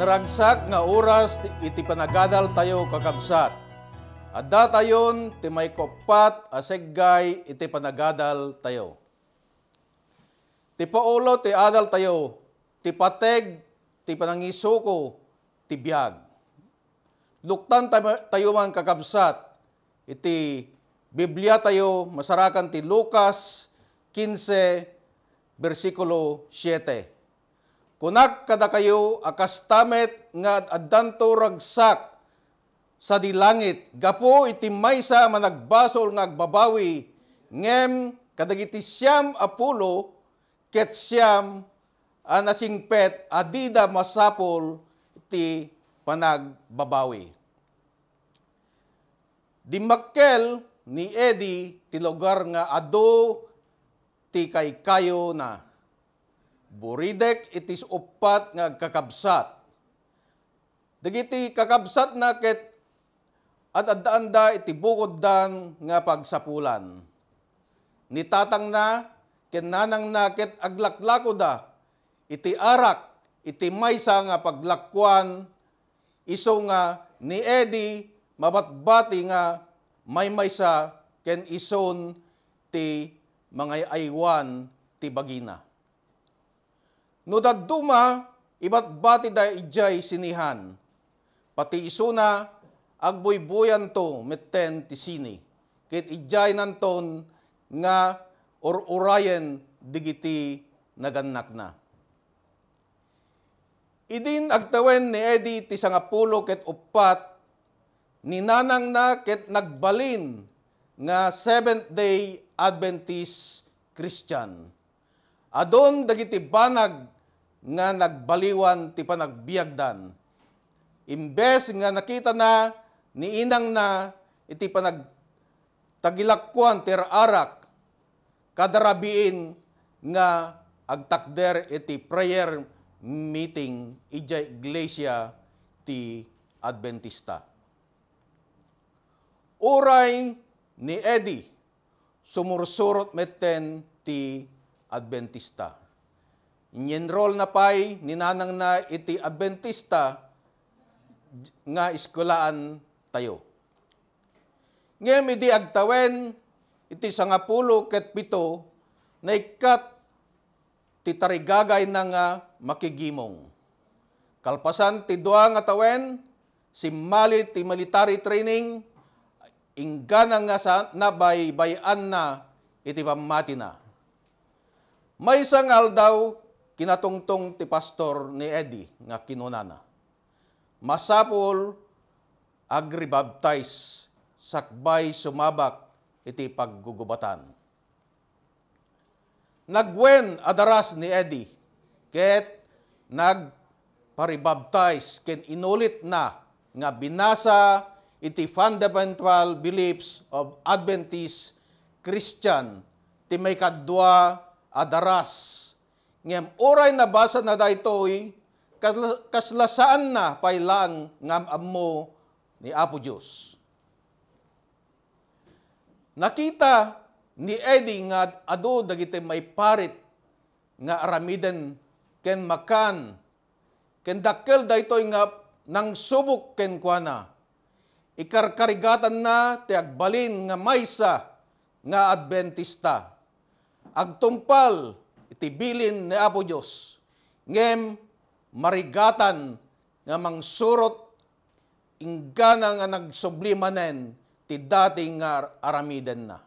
Naragsak nga oras iti panagadal tayo kakabsat. Adda tayon ti may kopat aseggay iti panagadal tayo. Ti paulo ti adal tayo, ti pateg, ti panangisuko, ti biyag. Luktan tayo man kakabsat, iti Biblia tayo masarakan ti Lucas 15, versikulo 7. Kunak kada kayo akas tamet nga addanto ragsak sa dilangit, gapo iti maysa managbasol nga agbabawi, ngem kadagiti siyam apulo, ket siyam anasingpet adida masapol iti panagbabawi. Dimakkel ni Eddie ti lugar nga ado ti kaykayo na. Buridek itis upat nga kakabsat. Dagiti kakabsat na ket at adda iti bukod dan nga pagsapulan. Nitatang na ken nanang na ket aglaklako da iti arak iti maysa nga paglakwan iso nga ni Eddie mabatbati nga may maysa ken ison ti mga aywan ti bagina. No dadduma, ibat bati da ijay sinihan. Pati isuna, agbuybuyan to metten ti sini. Kit ijay nanton nga or-urayen digiti naganak na. Idin agtawen ni Eddie ti sangapulo ket upat, ninanang na ket nagbalin nga Seventh-day Adventist Christian. Adon dagiti banag nga nagbaliwan ti panagbiagdan. Imbes nga nakita na ni inang na iti panagtagilakwan ti arak, kadarabiin nga agtakder iti prayer meeting ijay iglesia ti Adventista. Uray ni Eddie sumursurot metten ti Adventista. Inyenroll na pay ninanang na iti Adventista nga eskulaan tayo. Ngem idi agtawen iti sangapulo ket pito na ikat ti tarigagay na nga makigimong. Kalpasan ti dua nga tawen simmali ti military training inggana nga sa nabaybayan na iti pamati na. May sangal daw kinatungtong ti pastor ni Eddie nga kinunana. Masapol agribaptize sakbay sumabak iti paggugubatan. Nagwen adaras ni Eddie ket nagparibaptize ken inulit na nga binasa iti fundamental beliefs of Adventist Christian ti may kadwa adaras. Ngem oray nabasa na daytoy kaslasaan na pailang ngam ammo ni Apo Dios. Nakita ni Eddie nga adu dagiti may parit nga aramiden ken makan ken dakkel daytoy nga nang subok ken kuana. Ikarkarigatan na ti agbalin nga maysa nga Adventista. Agtumpal iti bilin ni Apo Dios. Ngem marigatan nga mangsurot inggana nga nagsublimanen ti dati nga aramiden na.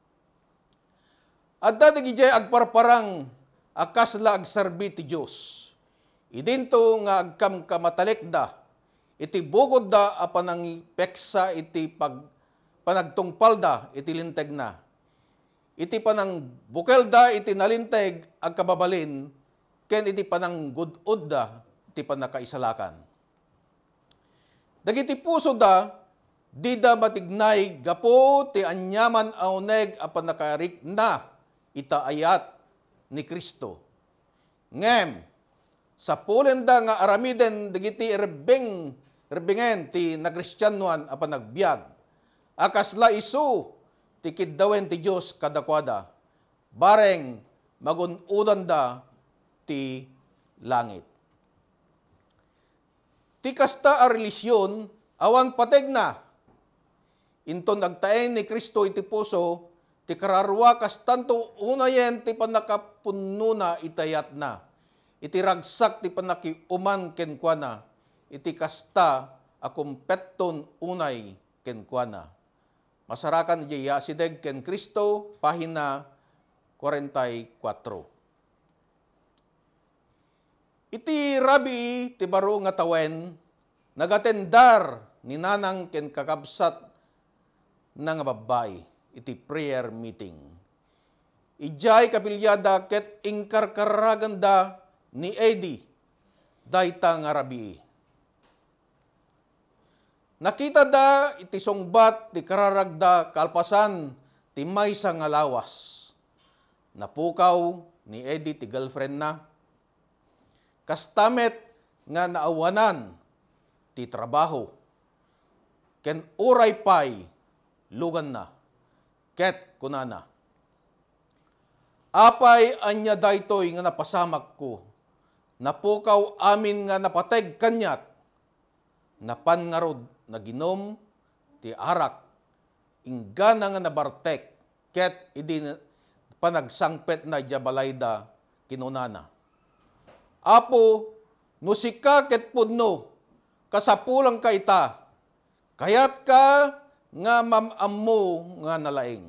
Adda digijay agparparang akasla agserbi ti Dios. Idinto nga agkam kamatalikda iti bukod da apan ang peksa iti panagtungpal da iti linteg na. Iti panang bukel da iti nalinteg ag kababalin ken iti panang gudud da iti panakaisalakan. Dagiti puso da di da matignay gapo ti anyaman auneg a panakarik na itaayat ni Kristo. Ngem sa pulen da nga aramiden dagiti erbingen ti nagkristyanuan a panagbiag. Akasla isu ti kiddawen ti Dios kadakwada, bareng magunudan da ti langit. Ti kasta a relisyon, awan pateg na. Inton nagtaen ni Kristo iti puso, ti kararwa kas tanto unayen ti panakapunno na itayat na. Iti ragsak ti panakiuman kenkwana, iti kasta a kumpetton unay kenkwana. Masarakan iya sideg ken Kristo, pahina 44. Iti rabi ti baro nga tawen, nagatendar ni nanang ken kakabsat na nga babae, iti prayer meeting. Ijay kabilyada ket ingkarkaraganda ni Eddie, dayta nga rabi. Nakita da iti songbat ti kararagda kalpasan ti maysa nga lawas. Napukaw ni Eddie ti girlfriend na. Kastamet nga naawanan ti trabaho. Ken uray pay lugan na. Ket kunana. Apay anya daytoy nga napasamak ko. Napukaw amin nga napateg kanyat. Napan nga rod na ginom ti arak, inggana nga nabartek, ket idi panagsangpet na jabalayda kinunana. Apo, no sika ket pudno, kasapulang ka ita, kayat ka nga mamammo nga nalaing.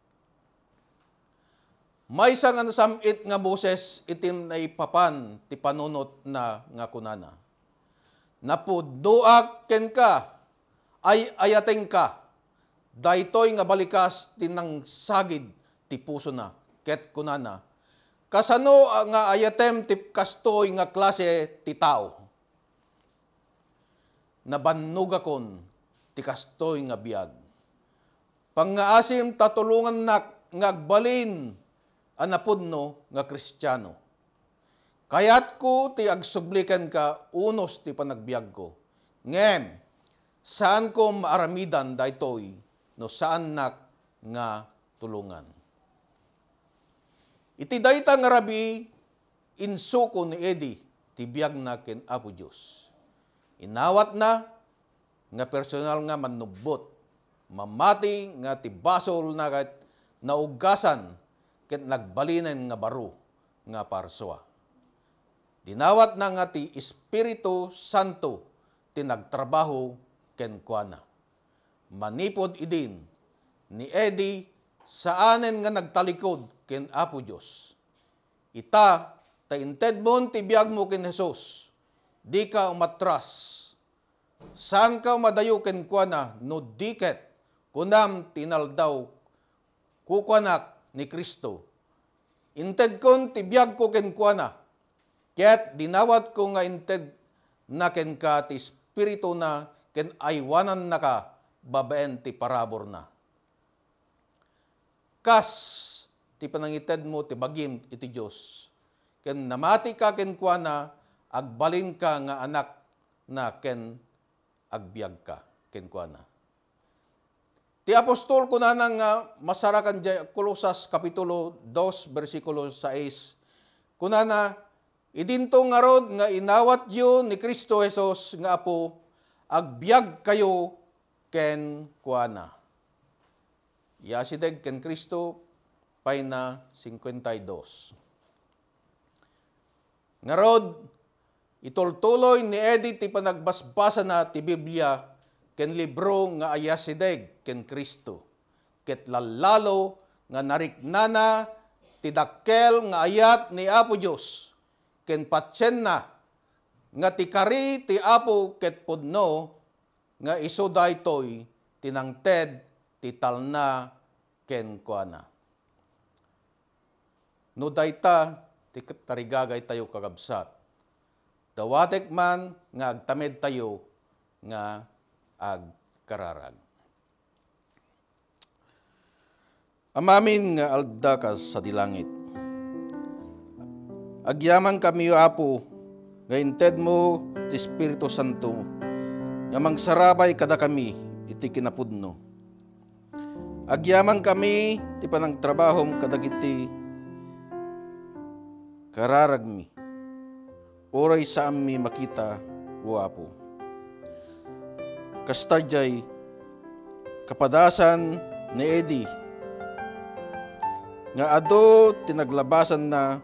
Maysa nga nasamit nga boses itin naipapan ti panunot na nga kunana. Napudnoak ken ka, ay ayateng ka, daytoy nga balikas tinang sagid ti puso na, ket kunana, kasano nga ayatem ti kastoy nga klase ti tao. Nabannugakon ti kastoy nga biag. Pangaasim tatulungan nak nga agbalin anapudno nga Kristiyano. Kayat ko ti agsublikan ka unos ti panagbiag ko. Ngem, saan ko maaramidan daytoy no saan nak nga tulungan. Iti dayta nga rabi, insuko ni Eddie, ti biag na ken Apo Diyos. Inawat na, nga personal nga manubot, mamati nga ti basol na kat naugasan, ket nagbalinan nga baro nga parswa. Dinawat na nga ti Espiritu Santo, ti nagtrabaho ken kuana. Manipod idin ni Eddie saanen nga nagtalikod ken Apo Dios. Ita tainted mon ti biag mo ken Jesus. Di ka umatras. Saan ka madayo ken kuana no diket kunam tinaldaw kukuanak ni Kristo. Inted kon ti biag ko ken kuana. Ket dinawat ko nga inted na ken ka ti Espiritu na ken aywanan na ka, babaen ti parabor na. Kas, ti panangited mo, ti bagim iti Diyos. Ken namati ka ken kuana, agbalin ka nga anak na ken agbiag ka ken kuana. Ti apostol kunana nga masarakan jay Kolosas kapitulo 2 bersikulo 6. Kunana, idinto nga rod nga inawat yu ni Kristo Jesus nga apo, agbiag kayo ken kuana. Yasideg ken Kristo, payna 52. Ngarod, itultuloy ni Eddie ti panagbasbasa na ti Biblia ken libro nga ayasideg ken Kristo. Ket lalalo nga nariknana ti dakkel nga ayat ni Apo Dios ken patsen na nga ti kari ti Apo ket pudno nga iso daytoy tinangted ti talna ken kuana. No dayta ti tarigagay tayo kagabsat. Dawatek man nga agtamed tayo nga agkararag. Amamin nga alda ka sa dilangit. Agyaman kami Apo, nga inted mo ti Espiritu Santo, nga mangsarabay kada kami iti kinapudno. Agyaman kami ti panangtrabahom kadagiti kararagmi. Oray sa ammi makita, o Apo. kastarjay kapadasan ni Eddie nga ado tinaglabasan na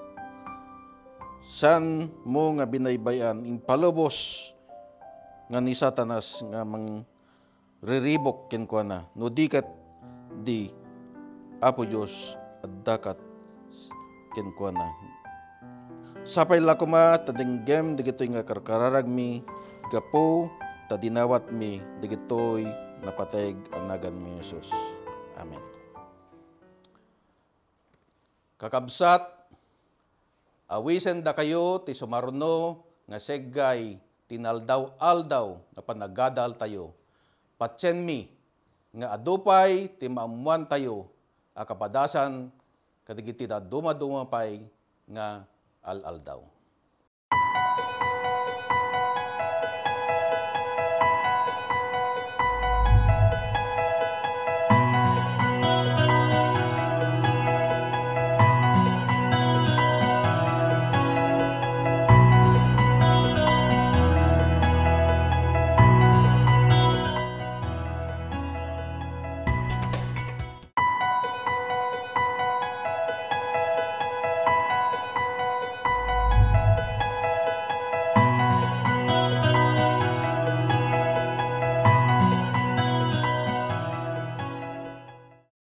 san mo nga binaybayan impalubos nga ni Satanas nga mang riribok ken kuana no dikat di Apo Dios at dakat ken kuana sapay la kuma tadinggem digitoy nga karkararagmi gapo tadinawat mi digitoy napateg anagan mi Jesus. Amen. Kakabsat, awisen da kayo ti sumaruno nga seggay tinaldaw-aldaw na panagadal tayo. Patsen mi nga adupay ti maamuan tayo a kapadasan kadigiti na dumadumapay nga al-aldaw.